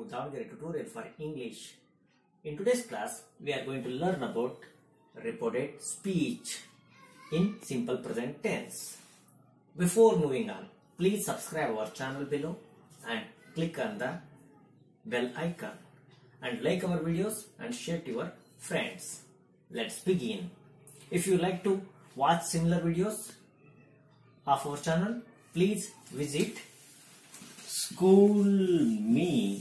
Davangere tutorial for English. In today's class, we are going to learn about reported speech in simple present tense. Before moving on, please subscribe our channel below and click on the bell icon and like our videos and share to your friends. Let's begin. If you like to watch similar videos of our channel, please visit schoolme.in.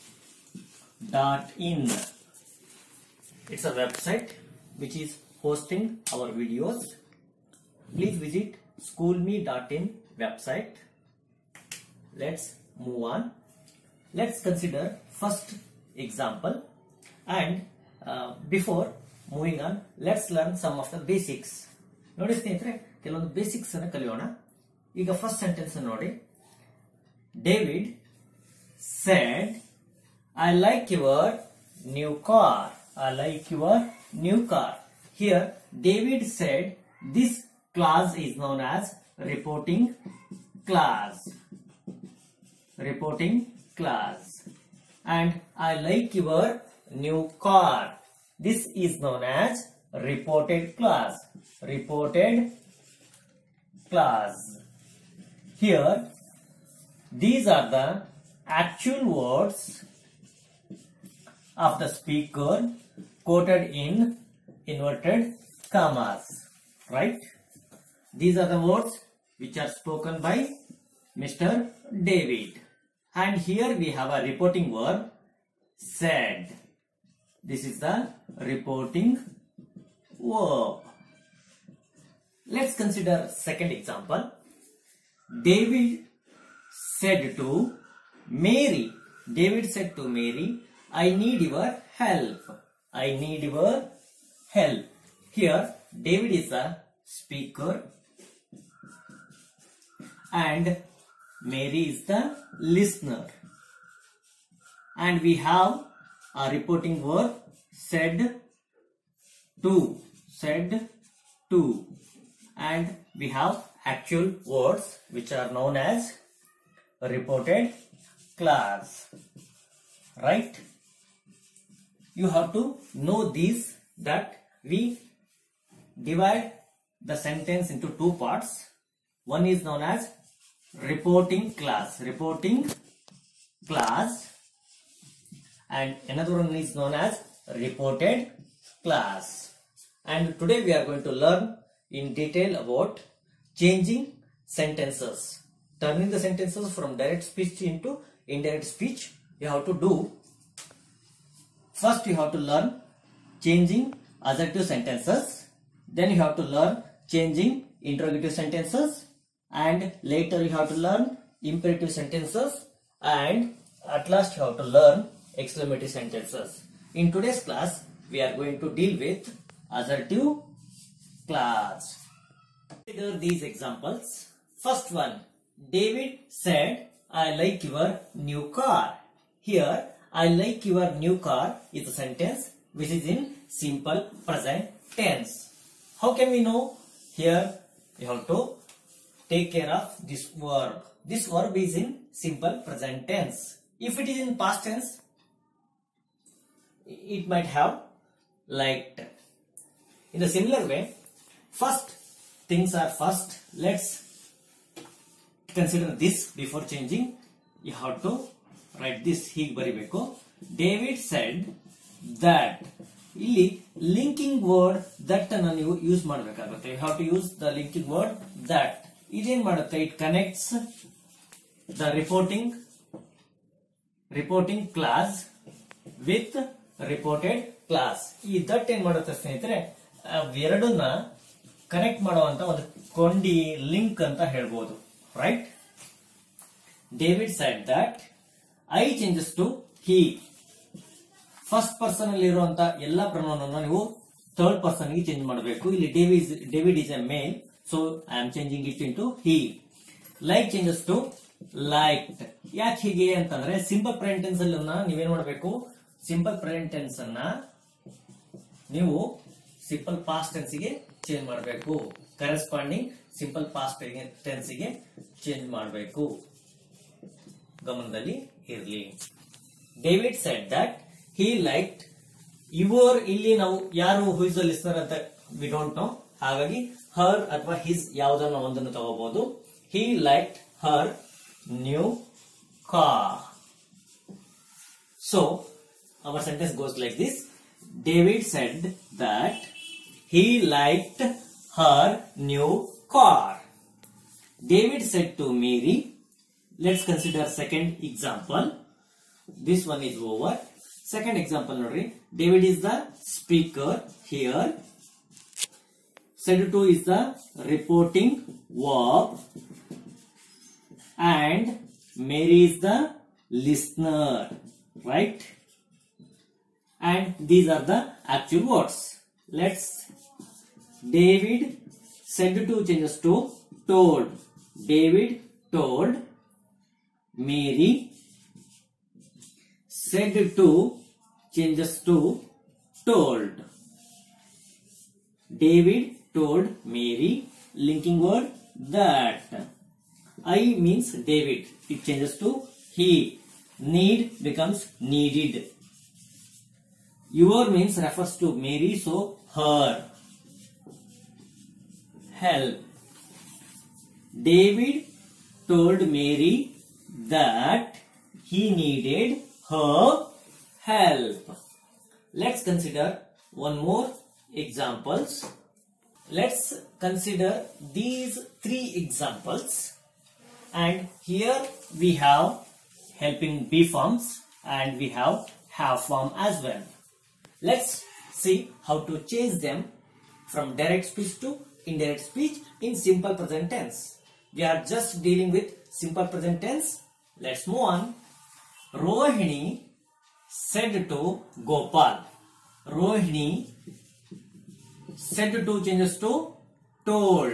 It's a website which is hosting our videos. Please visit schoolme.in website. Let's move on. Let's consider first example, and before moving on, let's learn some of the basics. ನೋಡಿ ಸ್ನೇಹಿತರೆ, ಕೆಲವೊಂದು basics ಅನ್ನು ಕಲಿಯೋಣ. ಈಗ first sentence ನೋಡಿ. David said, I like your new car. I like your new car. Here, David said this clause is known as reporting clause. Reporting clause. And I like your new car. This is known as reported clause. Reported clause. Here, these are the actual words of the speaker quoted in inverted commas. Right? These are the words which are spoken by Mr. David. And here we have a reporting verb, said. This is the reporting verb. Let's consider second example. David said to Mary. David said to Mary, I need your help. I need your help. Here, David is the speaker and Mary is the listener. And we have a reporting verb, said to. Said to. And we have actual words which are known as reported clause. Right? You have to know these, that we divide the sentence into two parts. One is known as reporting clause. Reporting clause. And another one is known as reported clause. And today we are going to learn in detail about changing sentences. Turning the sentences from direct speech into indirect speech. You have to do. First you have to learn changing assertive sentences. Then you have to learn changing interrogative sentences. And later you have to learn imperative sentences. And at last you have to learn exclamative sentences. In today's class, we are going to deal with assertive clause. Consider these examples. First one, David said, I like your new car. Here, I like your new car is a sentence which is in simple present tense. How can we know? Here, you have to take care of this verb. This verb is in simple present tense. If it is in past tense, it might have liked. In the similar way, first things are first. Let's consider this before changing. You have to write this. ಹೀಗೆ ಬರಿಬೇಕು. David said that. ಇಲ್ಲಿ linking word that ಅನ್ನು ನೀವು use ಮಾಡಬೇಕಾಗುತ್ತೆ. You have to use the linking word that. ಇದೇನ್ ಮಾಡುತ್ತೆ? It connects the reporting clause with reported clause. ಈ that ಏನ್ ಮಾಡುತ್ತೆ ಸ್ನೇಹಿತರೆ? ಎರಡನ್ನ ಕನೆಕ್ಟ್ ಮಾಡುವಂತ ಒಂದು ಕೊಂಡಿ ಲಿಂಕ್ ಅಂತ ಹೇಳ್ಬೋದು. Right? David said that I changes to he. First person ಅಲ್ಲಿ ಇರುವಂತ ಎಲ್ಲಾ ಪ್ರೊನೌನ್ ಅನ್ನು ನೀವು ಥರ್ಡ್ ಪರ್ಸನ್ ಗೆ ಚೇಂಜ್ ಮಾಡಬೇಕು. ಇಲ್ಲಿ David is a male, so I am changing it into he. Like changes to liked. ಯಾಕೆ ಹೀಗೆ ಅಂತಂದ್ರೆ ಸಿಂಪಲ್ ಪ್ರೆಸೆಂಟ್ ಟೆನ್ಸ್ ಅಲ್ಲಿ ನೀವೇನ್ ಮಾಡಬೇಕು? ಸಿಂಪಲ್ ಪ್ರೆಸೆಂಟ್ ಟೆನ್ಸ್ ಅನ್ನ ನೀವು ಸಿಂಪಲ್ ಪಾಸ್ಟ್ ಟೆನ್ಸ್ ಗೆ ಚೇಂಜ್ ಮಾಡಬೇಕು. ಕರೆಸ್ಪಾಂಡಿಂಗ್ ಸಿಂಪಲ್ ಪಾಸ್ಟ್ ಟೆನ್ಸ್ ಗೆ ಚೇಂಜ್ ಮಾಡಬೇಕು. ಗಮನದಲ್ಲಿ ಇರಲಿ. David said that he liked your. ಇಲ್ಲಿ ನಾವು ಯಾರು who is the listener ಅಂತ we don't know. ಹಾಗಾಗಿ her ಅಥವಾ his ಯಾವುದನ್ನ ಒಂದನ್ನು ತಗೋಬಹುದು. He liked her new car. So our sentence goes like this. David said that he liked her new car. David said to Mary. Let's consider second example. This one is over. Second example, nodri. David is the speaker here. Said to is the reporting verb, and Mary is the listener, right? And these are the actual words. Let's. David said to changes to told. David told. Mary said to changes to told. David told Mary, linking word that. I means David, it changes to he. Need becomes needed. Your means refers to Mary, so her. Help. David told Mary that he needed her help. Let's consider one more examples. Let's consider these three examples, and here we have helping be forms and we have form as well. Let's see how to change them from direct speech to indirect speech in simple present tense. We are just dealing with simple present tense. Let's move on. Rohini said to Gopal. Rohini said to changes to told.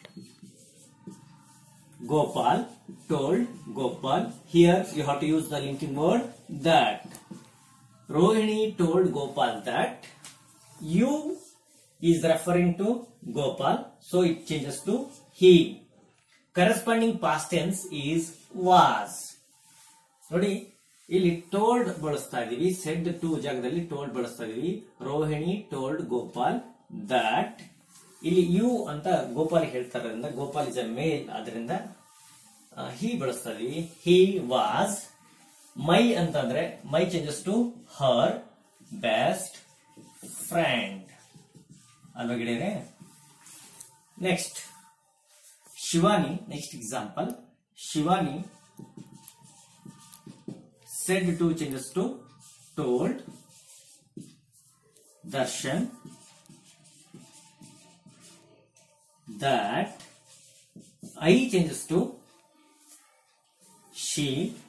Gopal told Gopal. Here you have to use the linking word that. Rohini told Gopal that. You is referring to Gopal, so it changes to he. Corresponding past tense is was. ನೋಡಿ ಇಲ್ಲಿ told ಬಳಸ್ತಾ ಇದೀವಿ. Said to ಜಾಗದಲ್ಲಿ told ಬಳಸ್ತಾ ಇದೀವಿ. Rohini told Gopal that. ಇಲ್ಲಿ you ಅಂತ ಗೋಪಾಲ್ ಹೇಳ್ತಾರಿಂದ ಗೋಪಾಲ್ ಇಸ್ ಅ ಮೇಲ್, ಆದ್ರಿಂದ ಹಿ ಬಳಸ್ತಾ ಇದೀವಿ. He was. ಮೈ ಅಂತಂದ್ರೆ my changes to her best friend ಅಲ್ವಾ ಗಿಡರೆ. Next Shivani, next example. Shivani said to changes to told. Darshan that. I changes to she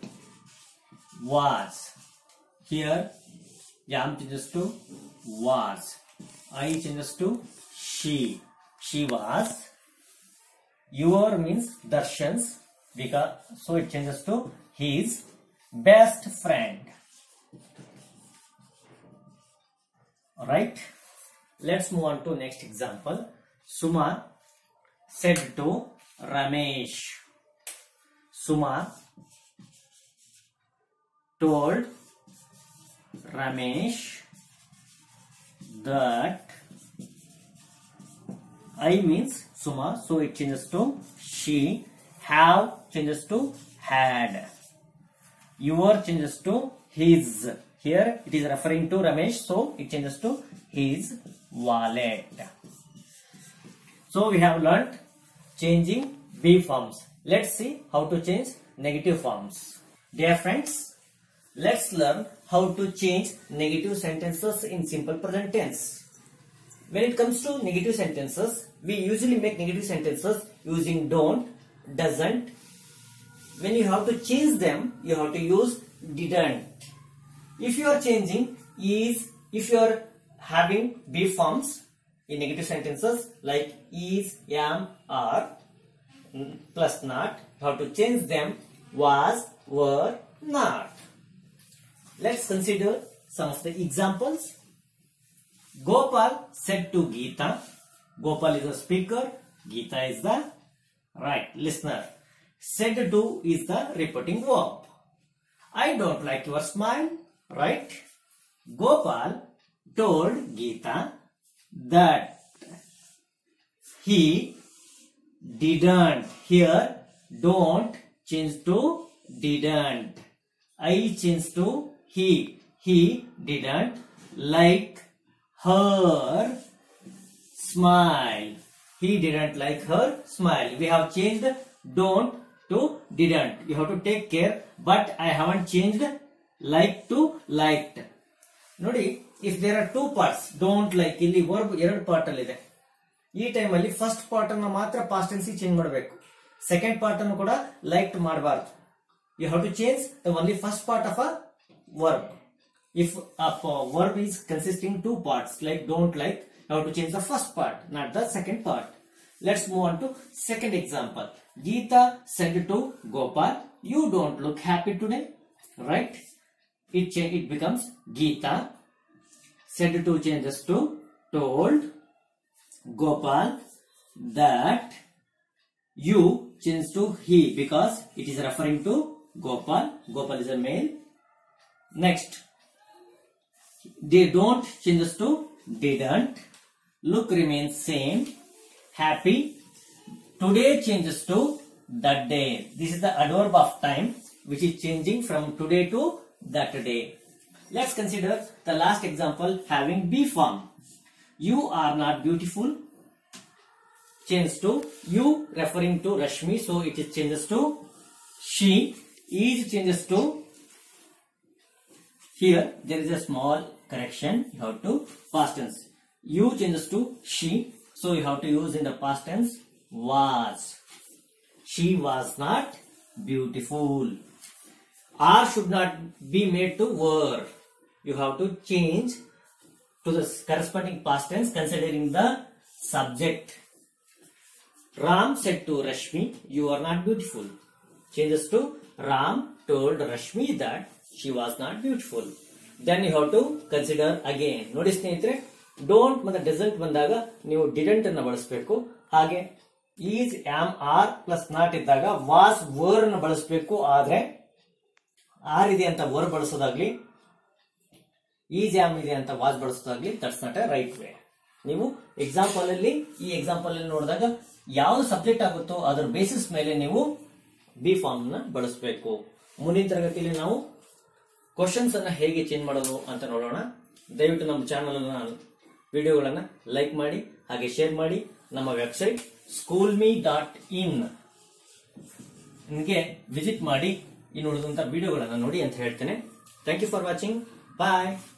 was. Here Yam changes to was. I changes to she. She was. Your means Darshan's, because so it changes to his best friend. Alright, let's move on to next example. Suma said to Ramesh. Suma told Ramesh that. I means Suma, so it changes to she. Have changes to had. Your changes to his. Here it is referring to Ramesh, so it changes to his wallet. So we have learnt changing be forms. Let's see how to change negative forms. Dear friends, let's learn how to change negative sentences in simple present tense. When it comes to negative sentences, we usually make negative sentences using don't, doesn't. When you have to change them, you have to use didn't. If you are changing is, if you are having be forms in negative sentences like is, am, are, plus not, you have to change them was, were, not. Let's consider some of the examples. Gopal said to Geeta. Gopal is the speaker. Geeta is the listener. Said to is the reporting verb. I don't like your smile, right? Gopal told Geeta that he didn't. Here, don't change to didn't. I change to he. He didn't like her smile. He didn't like her smile. We have changed don't to didn't. You have to take care. But I haven't changed like to liked. Nodi, if there are two parts, don't like, ಇಲ್ಲಿ verb ಎರಡು part ಅಲ್ಲಿ ಇದೆ. ಈ time ಅಲ್ಲಿ first part ಅನ್ನು ಮಾತ್ರ past tense change ಮಾಡಬೇಕು. Second part ಅನ್ನು ಕೂಡ ಲೈಕ್ ಮಾಡಬಾರದು. You have to change the only first part of a verb. If a verb is consisting two parts, like don't like, you have to change the first part, not the second part. Let's move on to second example. Geeta said to Gopal, you don't look happy today, right? It becomes Geeta said to changes to told Gopal that you change to he because it is referring to Gopal. Gopal is a male. Next, they don't changes to didn't. Look remains same. Happy. Today changes to that day. This is the adverb of time which is changing from today to that day. Let's consider the last example having be form. You are not beautiful. Change to you referring to Rashmi, so it is changes to she. Is changes to, here there is a small correction, you have to past tense. You changes to she, so you have to use in the past tense was. She was not beautiful. Are should not be made to were. You have to change to the corresponding past tense considering the subject. Ram said to Rashmi, you are not beautiful. Changes to Ram told Rashmi that she was not beautiful. Then you have to consider again. ನೋಡಿ ಸ್ನೇಹಿತರೆ, don't ಮತ್ತೆ ಡಿಸಂಟ್ ಬಂದಾಗ ನೀವು didn't ಅನ್ನು ಬಳಸಬೇಕು. ಹಾಗೆ is am are plus not ಇದ್ದಾಗ was were ಅನ್ನು ಬಳಸಬೇಕು. ಆದ್ರೆ ಆರ್ ಇದೆ ಅಂತ ವರ್ ಬಳಸೋದಾಗ್ಲಿ, ಈಸ್ ಆಮ್ ಇದೆ ಅಂತ ವಾಸ್ ಬಳಸೋದಾಗ್ಲಿ, that's not a right way. ನೀವು ಎಕ್ಸಾಂಪಲ್ ಅಲ್ಲಿ ಈ ಎಕ್ಸಾಂಪಲ್ ಅಲ್ಲಿ ನೋಡಿದಾಗ ಯಾವ್ದು ಸಬ್ಜೆಕ್ಟ್ ಆಗುತ್ತೋ ಅದರ ಬೇಸಿಸ್ ಮೇಲೆ ನೀವು ಬಿ ಫಾರ್ಮ್ ನ ಬಳಸಬೇಕು. ಮುಂದಿನ ತರಗತಿಯಲ್ಲಿ ನಾವು ಕ್ವಶನ್ಸ್ ಅನ್ನ ಹೇಗೆ ಚೇಂಜ್ ಮಾಡೋದು ಅಂತ ನೋಡೋಣ. ದಯವಿಟ್ಟು ನಮ್ಮ ಚಾನಲ್ ಅನ್ನ ವಿಡಿಯೋಗಳನ್ನ ಲೈಕ್ ಮಾಡಿ ಹಾಗೆ ಶೇರ್ ಮಾಡಿ. ನಮ್ಮ ವೆಬ್ಸೈಟ್ schoolme.in ಗೆ ವಿಸಿಟ್ ಮಾಡಿ ಇನ್ನು ಉಳಿದಂತ ವಿಡಿಯೋಗಳನ್ನ ನೋಡಿ ಅಂತ ಹೇಳ್ತೇನೆ. Thank you for watching. Bye.